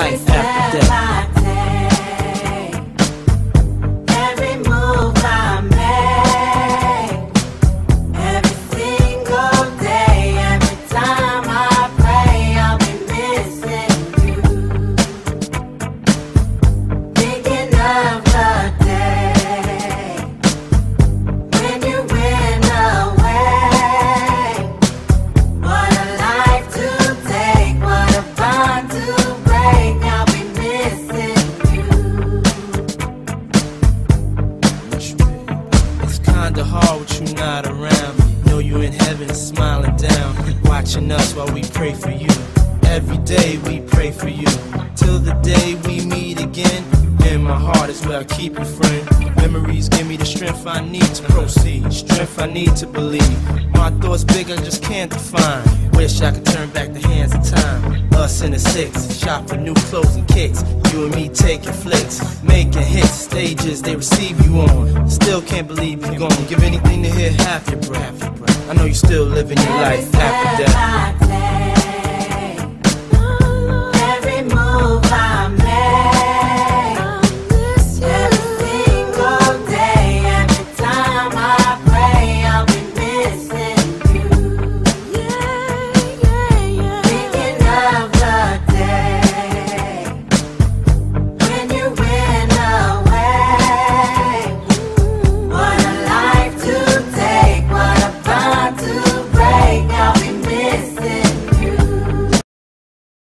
life after death. Kinda hard with you not around. Know you in heaven smiling down, watching us while we pray for you. Every day we pray for you, till the day we meet again. In my heart is where I keep you, friend. Memories give me the strength I need to proceed, strength I need to believe. My thoughts big, I just can't define. Wish I could turn back the hands of time. Us in the six, shop for new clothes and kicks. You and me taking flicks, making hits, stages they receive you on. Still can't believe you're gone. Give anything to hear half your breath. I know you still living your life after death.